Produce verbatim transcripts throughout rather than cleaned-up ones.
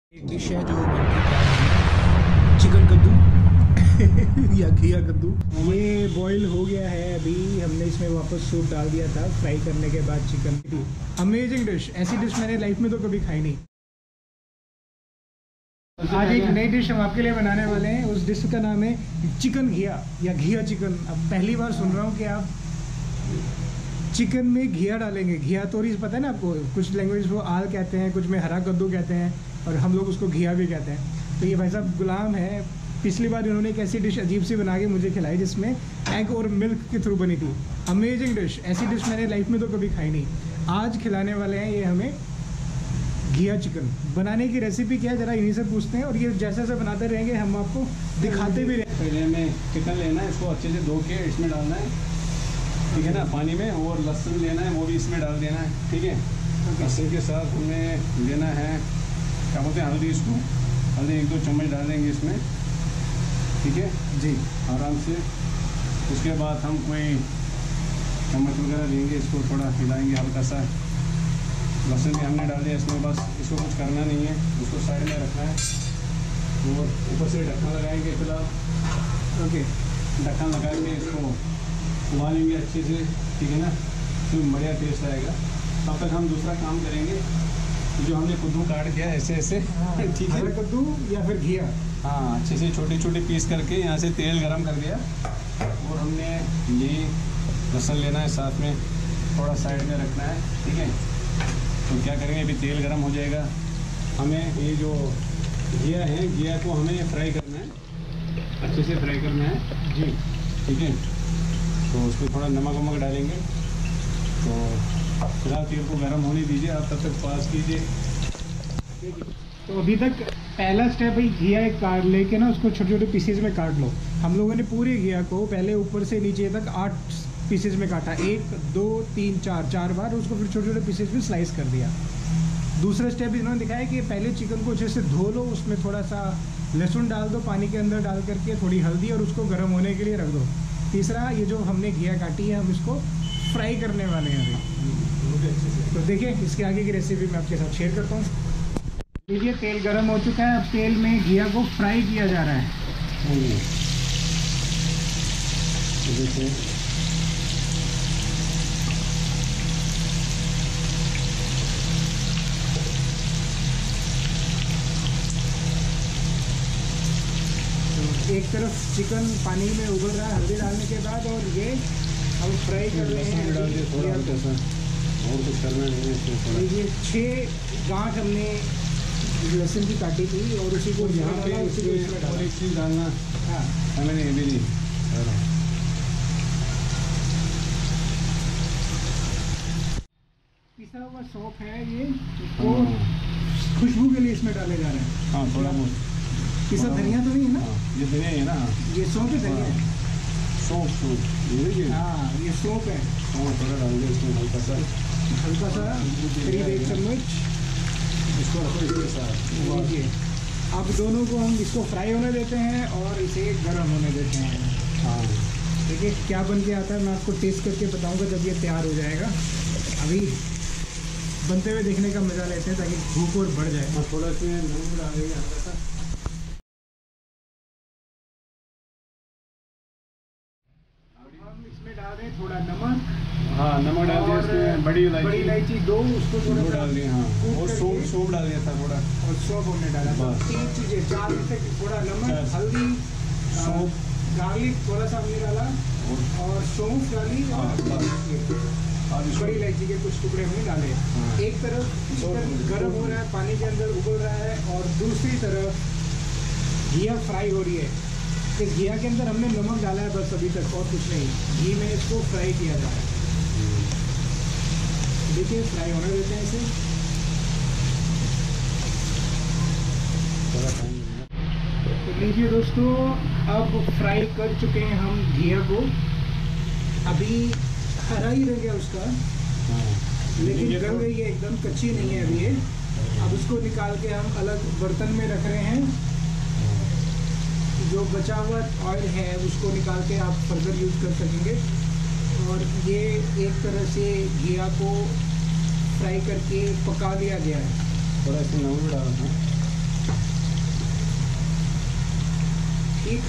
एक डिश है जो बनती है चिकन कद्दू या घिया कद्दू। ये बॉईल हो गया है अभी, हमने इसमें वापस सूप डाल दिया था फ्राई करने के बाद चिकन। अमेजिंग डिश, ऐसी डिश मैंने लाइफ में तो कभी खाई नहीं। आज एक नई डिश हम आपके लिए बनाने वाले हैं। उस डिश का नाम है चिकन घिया या घिया चिकन। अब पहली बार सुन रहा हूँ कि आप चिकन में घिया डालेंगे। घिया तोरी पता है ना आपको, कुछ लैंग्वेज वो आल कहते हैं, कुछ में हरा कद्दू कहते हैं और हम लोग उसको घिया भी कहते हैं। तो ये भाई साहब गुलाम है, पिछली बार इन्होंने एक ऐसी डिश अजीब सी बना के मुझे खिलाई जिसमें एग और मिल्क के थ्रू बनी थी। अमेजिंग डिश, ऐसी डिश मैंने लाइफ में तो कभी खाई नहीं। आज खिलाने वाले हैं ये हमें घिया चिकन। बनाने की रेसिपी क्या है ज़रा इन्हीं से पूछते हैं, और ये जैसे जैसे बनाते रहेंगे हम आपको दिखाते भी रहेंगे। पहले हमें चिकन लेना है, इसको अच्छे से धो के इसमें डालना है, ठीक है ना, पानी में। और लहसुन लेना है, वो भी इसमें डाल देना है, ठीक है। लहसुन के साथ हमें लेना है क्या बोलते हैं हल्दी, इसको हल्दी एक दो चम्मच डाल देंगे इसमें, ठीक है जी, आराम से। उसके बाद हम कोई चम्मच वगैरह लेंगे, इसको थोड़ा हिलाएंगे हल्का सा। लहसुन भी हमने डाल दिया इसमें, बस इसको कुछ करना नहीं है, उसको साइड में रखना है। और ऊपर से ढक्कन लगाएंगे फिलहाल, ओके। ढक्कन लगा के इसको उबालेंगे अच्छे से, ठीक है ना, तो बढ़िया टेस्ट आएगा। तब तक हम दूसरा काम करेंगे, जो हमने कद्दू काट दिया ऐसे ऐसे, ठीक है, कद्दू या फिर घिया, हाँ, अच्छे से छोटे छोटे पीस करके यहाँ से तेल गरम कर दिया। और हमने ये लहसुन लेना है, साथ में थोड़ा साइड में रखना है, ठीक है। तो क्या करेंगे, अभी तेल गरम हो जाएगा, हमें ये जो घिया है, घिया को हमें फ्राई करना है, अच्छे से फ्राई करना है जी, ठीक है। तो उसमें थोड़ा नमक वमक डालेंगे। तो फिलहाल तेल को गर्म होने दीजिए, आप तब तक पास कीजिए। तो अभी तक पहला स्टेप भाई घिया एक काट लेके ना उसको छोटे छोटे पीसेज में काट लो। हम लोगों ने पूरे घिया को पहले ऊपर से नीचे तक आठ पीसेज में काटा, एक दो तीन चार चार बार, उसको फिर छोटे छोटे पीसेज में स्लाइस कर दिया। दूसरा स्टेप इन्होंने दिखाया कि पहले चिकन को अच्छे से धो लो, उसमें थोड़ा सा लहसुन डाल दो पानी के अंदर डाल करके, थोड़ी हल्दी, और उसको गर्म होने के लिए रख दो। तीसरा ये जो हमने घिया काटी है हम इसको फ्राई करने वाले हैं अभी। तो देखिए इसके आगे की रेसिपी मैं आपके साथ शेयर करता हूँ। देखिए तेल गर्म हो चुका है, अब तेल में घिया को फ्राई किया जा रहा है। देखिए एक तरफ चिकन पानी में उबल रहा है हल्दी डालने के बाद, और ये हम फ्राई कर रहे हैं। डाल दिया थोड़ा हल्का सा, और कुछ करना नहीं है। ये छः गांठ हमने लहसुन की काटी थी, और उसी को यहाँ पे और एक चीज़ डालना, हाँ मैंने ये भी नहीं पिसा हुआ सौंफ है, ये वो खुशबू के लिए इसमें डाले जा रहे हैं। हाँ थोड़ा बहुत पिसा धनिया तो नहीं है ना, ये धनिया है ना, ये सौंफ है, धनिया है, सौंफ सौंफ ये हाँ ये सौंफ है। और थोड़ा डाल दिया इसमें हल्का सा, हल्का सा करीब एक चम्मच, इसको रखो इसके साथ। लीजिए अब दोनों को हम इसको फ्राई होने देते हैं और इसे गर्म होने देते हैं। हाँ देखिए क्या बन के आता है, मैं आपको टेस्ट करके बताऊंगा जब ये तैयार हो जाएगा। अभी बनते हुए देखने का मज़ा लेते हैं ताकि भूख और बढ़ जाए। हाँ थोड़ा इसमें नमक डाल देंगे हल्का सा। हम इसमें डाल दें थोड़ा नमक, हाँ नमक डाल दिया इसमें, बड़ी इलायची बड़ी इलायची दो, उसको थोड़ा डाल दिया, हाँ, और सौंफ सौंफ डाल दिया था थोड़ा, और सौंफ हमने डाला था। तीन चीज़ें, चार से थोड़ा नमक, हल्दी, सौंफ, गार्लिक थोड़ा सा हमने डाला, और सौंफ डाली, और बड़ी इलायची के कुछ टुकड़े हमने डाले। एक तरफ चिकन गर्म हो रहा है, पानी के अंदर उबल रहा है, और दूसरी तरफ घिया फ्राई हो रही है। तो घिया के अंदर हमने नमक डाला है बस अभी तक, और कुछ नहीं। घी में इसको फ्राई किया जा रहा है। देखिए फ्राई होने देते हैं इसे। तो लीजिए दोस्तों, अब फ्राई कर चुके हैं हम घिया को। अभी हरा ही रह गया उसका, लेकिन गल गई है एकदम, कच्ची नहीं है अभी ये। अब उसको निकाल के हम अलग बर्तन में रख रहे हैं। जो बचा हुआ ऑयल है उसको निकाल के आप फर्दर यूज़ कर सकेंगे। और ये एक तरह से घिया को फ्राई करके पका लिया गया है। थोड़ा इसमें नमक भी डाला था। देखिए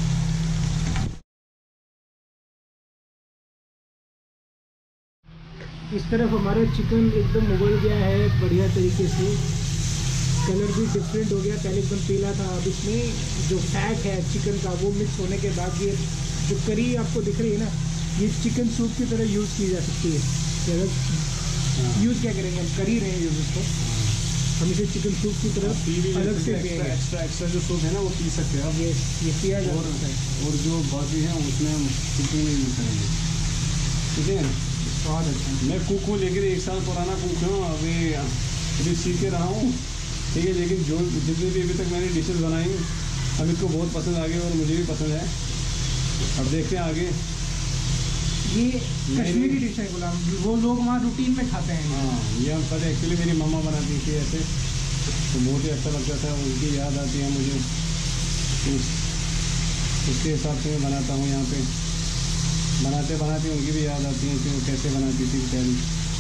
इस तरफ हमारा चिकन एकदम उबल गया है बढ़िया तरीके से, कलर भी डिफरेंट हो गया, पहले एकदम पीला था। अब इसमें जो फैट है चिकन का वो मिक्स होने के बाद ये जो करी आपको दिख रही है ना, ये चिकन सूप की तरह यूज़ की जा सकती है। अगर यूज़ क्या करेंगे हम, कर ही रहे हैं यूज़ इसको, हम इसे चिकन सूप की तरह अलग से पिएंगे। एक्स्ट्रा एक्स्ट्रा जो सूप है ना वो पी सकते हैं आप, ये ये पिया जा सकता है। और जो बाकी है उसमें हम कुकिंग में यूज़ करेंगे, ठीक है। बहुत अच्छा। मैं कुक हूँ, लेकिन एक साल पुराना कुक हूँ, अभी अभी सीख के रहा हूँ, ठीक है। लेकिन जो जितनी भी अभी तक मैंने डिशेस बनाई अमित को बहुत पसंद आ गई और मुझे भी पसंद है। अब देखते हैं आगे। ये कश्मीरी डिश है गुलाम, वो लोग वहाँ रूटीन में खाते हैं। हाँ, ये हम पता एक्चुअली मेरी मम्मा बनाती थी ऐसे, तो बहुत ही अच्छा लगता था, उनकी याद आती है मुझे, उस उसके हिसाब से मैं बनाता हूँ यहाँ पे। बनाते बनाते उनकी भी याद आती है कि वो कैसे बनाती थी बेचारी।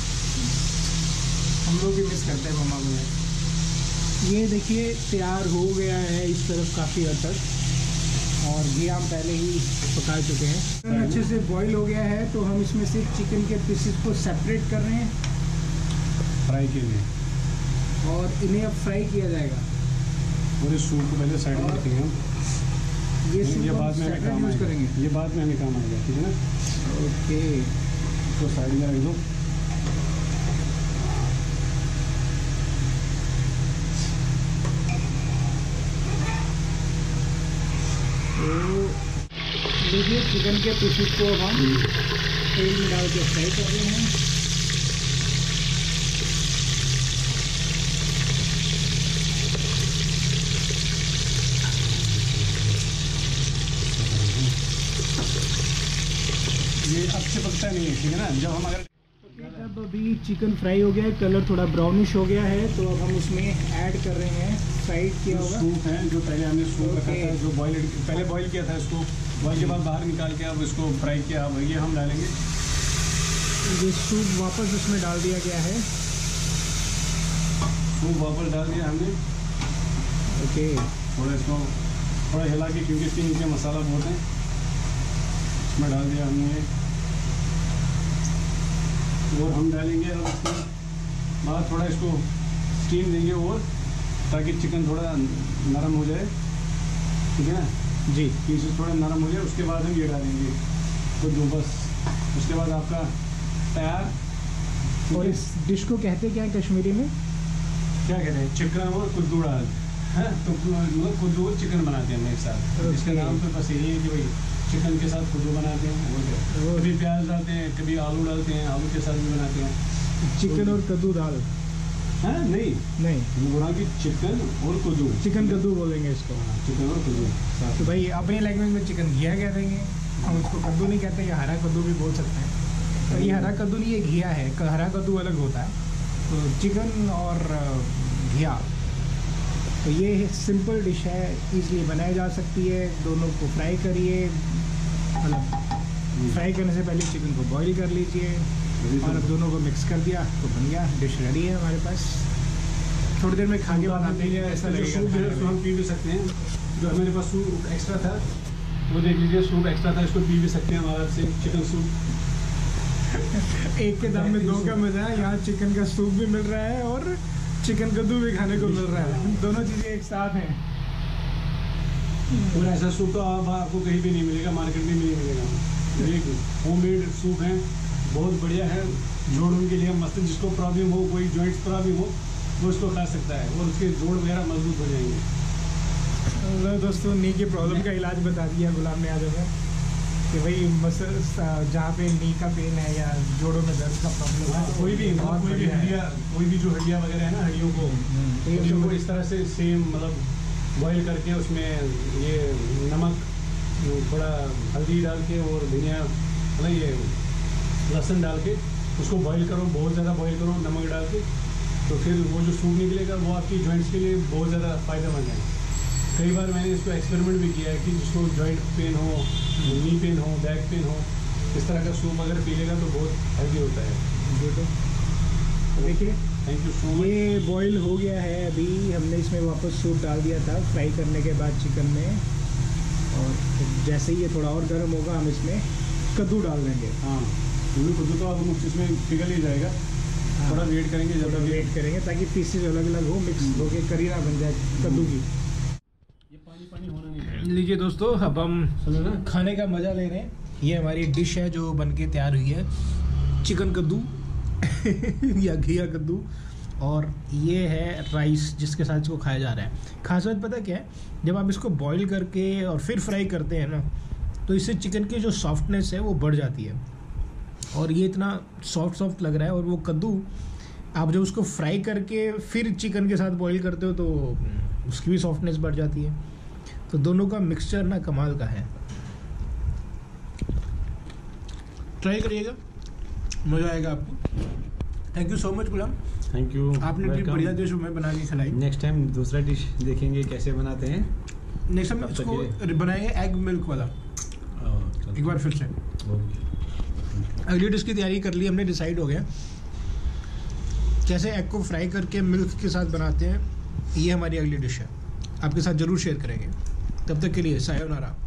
हम लोग भी मिस करते हैं मम्मा को। ये देखिए तैयार हो गया है इस तरफ काफ़ी हद तक, और ये हम पहले ही पका चुके हैं। चिकन अच्छे से बॉईल हो गया है, तो हम इसमें से चिकन के पीसेस को सेपरेट कर रहे हैं फ्राई के लिए, और इन्हें अब फ्राई किया जाएगा। और इस सूप को पहले साइड में रखेंगे हम, ये ये सूप बाद हम में हमें सेपरेट काम यूज़ आएगा, करेंगे। ये बाद में हमें काम आएगा, ठीक है ना। ओके, इसको साइड में रख दो। तो देखिए चिकन के पीसेस को हम तेल में डाल के फ्राई कर रहे हैं। ये अब से पकता नहीं है, ठीक है ना। जब हम अगर अब अभी चिकन फ्राई हो गया है, कलर थोड़ा ब्राउनिश हो गया है, तो अब हम उसमें ऐड कर रहे हैं फ्राइड किया होगा सूप है, जो पहले हमने सूप रखा ओके। था, जो बॉयल पहले बॉयल किया था इसको, बॉयल के बाद बाहर निकाल के अब इसको फ्राई किया, अब ये हम डालेंगे। ये सूप वापस उसमें डाल दिया गया है। सूप वापस डाल दिया हमने। ओके, थोड़ा इसको थोड़ा हिला के, क्योंकि इसके नीचे मसाला बहुत है, इसमें डाल दिया हमने। और हम डालेंगे अब इसके बाद थोड़ा इसको स्टीम देंगे, और ताकि चिकन थोड़ा नरम हो जाए, ठीक है ना जी। पीसेस थोड़ा नरम हो जाए, उसके बाद हम ये डालेंगे तो दो बस। उसके बाद आपका तैयार। और इस डिश को कहते क्या है कश्मीरी में? क्या कहते हैं, चिकन और कद्दू डाल है, तो मतलब कद्दू और चिकन बनाते हैं हम एक साथ। ओके। इसका नाम तो बस यही है कि भाई चिकन के साथ कद्दू बनाते हैं, और क्या। और- कभी प्याज डालते हैं, कभी आलू डालते हैं, आलू के साथ भी बनाते हैं। चिकन और कद्दू दाल? हाँ नहीं, नहीं, हम बोला कि चिकन और कद्दू, चिकन कद्दू बोलेंगे इसको। हाँ, चिकन और कद्दू। तो भाई अपनी लैंग्वेज में चिकन घिया कह देंगे, हम उसको कद्दू नहीं कहते, या हरा कद्दू भी बोल सकते हैं। तो ये हरा कद्दू नहीं, ये घिया है। क- हरा कद्दू अलग होता है। तो चिकन और अ, घिया, तो ये सिंपल डिश है, इजीली बनाई जा सकती है। दोनों को फ्राई करिए, मतलब फ्राई करने से पहले चिकन को बॉईल कर लीजिए, और अब दोनों को मिक्स कर दिया तो बन गया, डिश रेडी है हमारे पास। थोड़ी देर में खा के बनाते हैं, ऐसा जो सूप है उसको लगेगा। हम पी भी सकते हैं। जो हमारे पास सूप एक्स्ट्रा था वो देख लीजिए, सूप एक्स्ट्रा था, इसको पी भी सकते हैं हमारा से चिकन सूप। एक के दाम में दो का मजा है। यहाँ चिकन का सूप भी मिल रहा है और चिकन कद्दू भी खाने को मिल रहा है, दोनों चीज़ें एक साथ हैं। और ऐसा सूप तो आप आपको कहीं भी नहीं मिलेगा, मार्केट में भी नहीं मिलेगा। एक होममेड सूप है, बहुत बढ़िया है, जोड़ों के लिए मस्त। जिसको प्रॉब्लम हो, कोई जॉइंट्स प्रॉब्लम हो, वो इसको खा सकता है, और उसके जोड़ वगैरह मजबूत हो जाएंगे। तो दोस्तों नी की प्रॉब्लम का इलाज बता दिया गुलाम ने आज हमें, कि भाई मसल जहाँ पे नी का पेन है या जोड़ों में दर्द का प्रॉब्लम है, कोई भी बहुत कोई भी बढ़िया है। हड्डियाँ, कोई भी जो हड्डियाँ वगैरह है ना, हड्डियों को तो ये हड्डियों को सब- इस तरह से सेम मतलब बॉईल करके उसमें ये नमक, थोड़ा हल्दी डाल के और धनिया, मतलब ये लहसुन डाल के उसको बॉईल करो, बहुत ज़्यादा बॉईल करो नमक डाल के, तो फिर वो जो सूप निकलेगा वो आपकी जॉइंट्स के लिए बहुत ज़्यादा फ़ायदेमंद है। कई बार मैंने इसको एक्सपेरिमेंट भी किया है कि जिसको जॉइंट पेन हो, नी पेन हो, बैक पेन हो, इस तरह का सूप अगर पी लेगा तो बहुत हेल्दी होता है। देखिए थैंक यू सो मच। ये बॉईल हो गया है, अभी हमने इसमें वापस सूप डाल दिया था फ्राई करने के बाद चिकन में, और जैसे ही ये थोड़ा और गर्म होगा हम इसमें कद्दू डाल देंगे। हाँ, क्योंकि कद्दू तो ऑलमोस्ट इसमें पिघल ही जाएगा। हाँ, थोड़ा वेट करेंगे, ज़्यादा वेट करेंगे ताकि पीसेज अलग अलग हो, मिक्स होके करी ना बन जाए कद्दू की। ये पानी पानी होना नहीं चाहिए। लीजिए दोस्तों, अब हम सुनो ना, खाने का मज़ा ले रहे हैं। ये हमारी डिश है जो बनके तैयार हुई है, चिकन कद्दू या घिया कद्दू, और ये है राइस जिसके साथ इसको खाया जा रहा है। खास बात पता क्या है, जब आप इसको बॉईल करके और फिर फ्राई करते हैं ना, तो इससे चिकन की जो सॉफ्टनेस है वो बढ़ जाती है, और ये इतना सॉफ्ट सॉफ्ट लग रहा है। और वो कद्दू आप जब उसको फ्राई करके फिर चिकन के साथ बॉईल करते हो तो उसकी भी सॉफ्टनेस बढ़ जाती है। तो दोनों का मिक्सचर ना कमाल का है, ट्राई करिएगा, मज़ा आएगा आपको। Thank you so much Ghulam, thank you. आपने इतनी बढ़िया डिश हमें बना के खिलाई। नेक्स्ट टाइम दूसरा डिश देखेंगे कैसे बनाते हैं। नेक्स्ट टाइम इसको बनाएंगे एग मिल्क वाला एक बार फिर से। अगली डिश की तैयारी कर ली हमने, डिसाइड हो गया कैसे एग को फ्राई करके मिल्क के साथ बनाते हैं। ये हमारी अगली डिश है, आपके साथ ज़रूर शेयर करेंगे। तब तक के लिए सायोनारा।